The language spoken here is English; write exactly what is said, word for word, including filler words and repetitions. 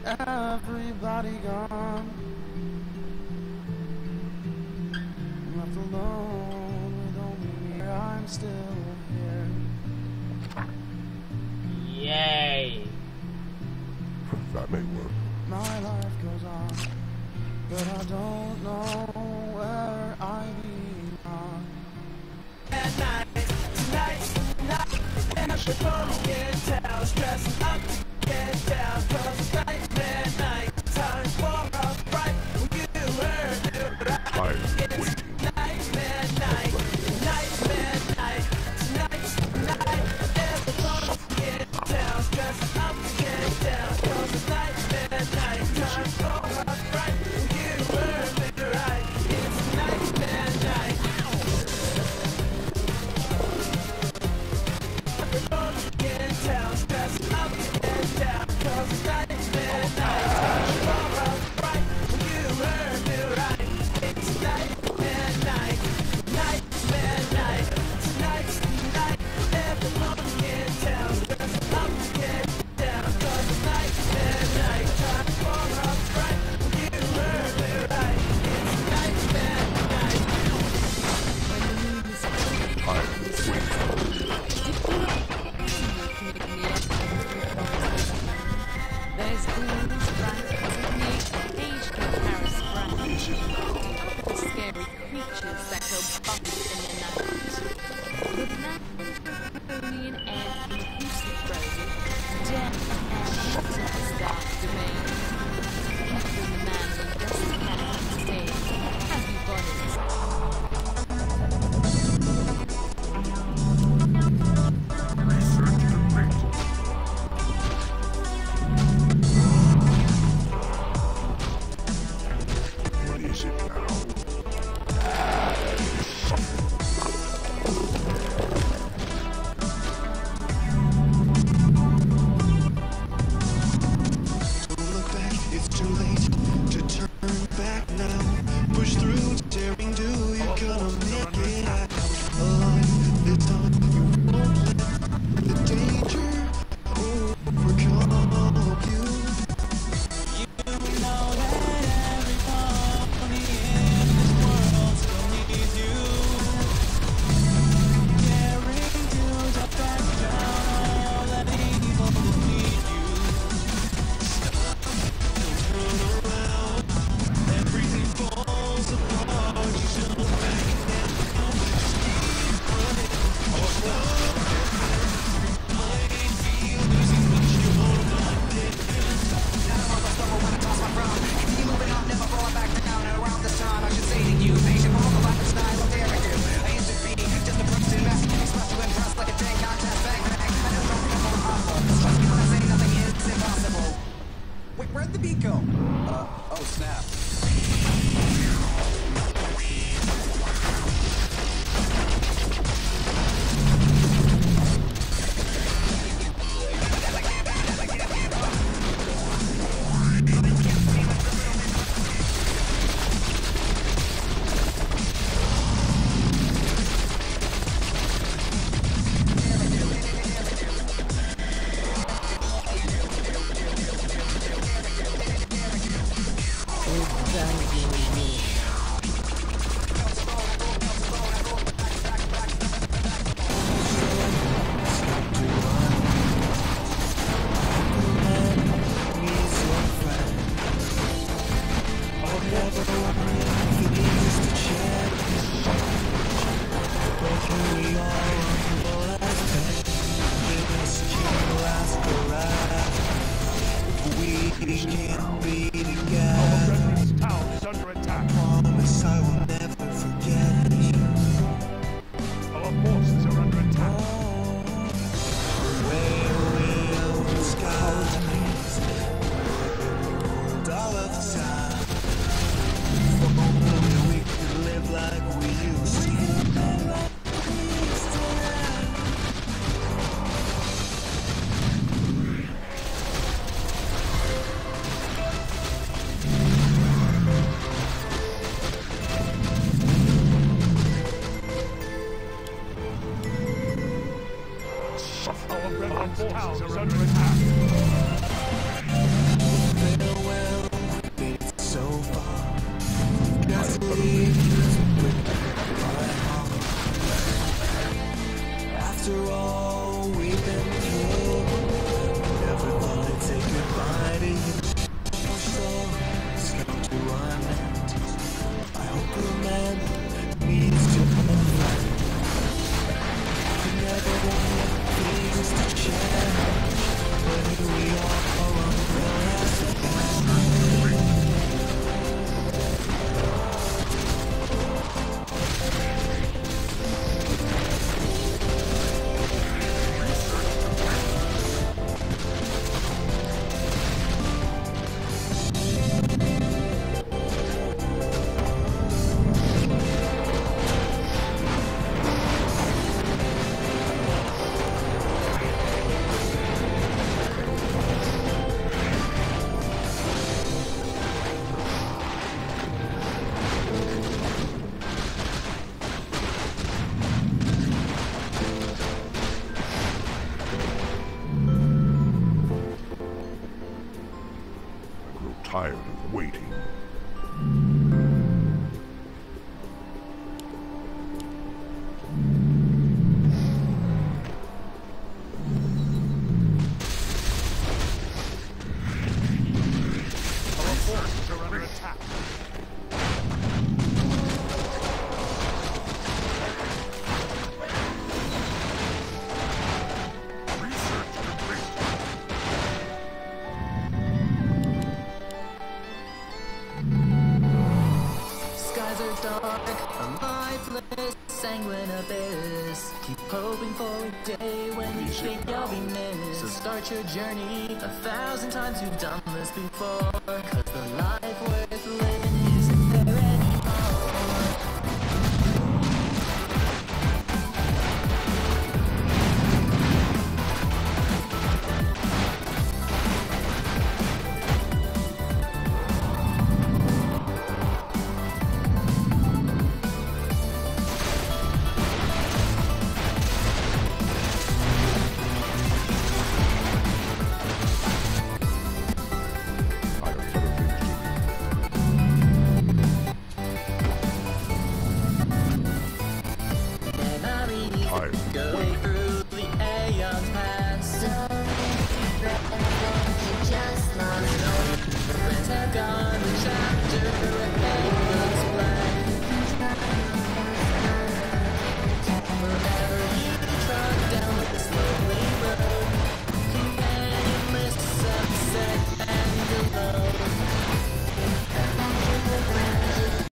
Everybody gone. I'm left alone with only me. I'm still here. Yay. That may work. My life goes on, but I don't know where I belong. At night, tonight, tonight, everybody get down, stressing up to get down, cause it's nightmare night, time for a fright, when you heard it right. It's nightmare night, nightmare night, tonight, tonight, everybody get down, stressing up to get down, cause it's nightmare night, time for a fright, when you heard it right. It's nightmare night. Everybody get down, stressing up to get down, cause it's nightmare night, time for a fright, when you heard it right. It's nightmare night, nightmare night, tonight, tonight, everybody get down, stressing up to get down, cause it's nightmare night, time for a fright, when you heard it right. It's nightmare night. There's ghouls, rats, technique, age comparison brands, scary creatures that go bump in the night. The black Babylonian air inclusive frozen, death and Utah's dark domain. Captain the man in dusty hat stay. Have you gone What is it now? Don't look back, it's too late to turn back now. Push through, daring do, you're gonna make it out alive. This time you won't let the danger overcome you. You know that everybody in this world still needs you. Daring to jump back down all that evil will need you. Turn around, everything falls apart. You jump back and down, just keep running. Oh, might feel losing, but you're not dead. Now I'm a stumble when I toss my crown. Continue moving on, never falling back down. And around this time, I should say to you, patient for all the life and style of daring do. I used to be just a person, massive, express to impress like a tank contest, bang bang. I just don't think I'm impossible. Trust me when I say nothing is impossible. Wait, where'd the beat go? Uh, oh snap. tired of waiting. Our forces are under attack. Skies are dark, a lifeless, sanguine abyss. Keep hoping for a day when you think you'll be missed. So start your journey a thousand times. You've done this before, 'cause the life worth living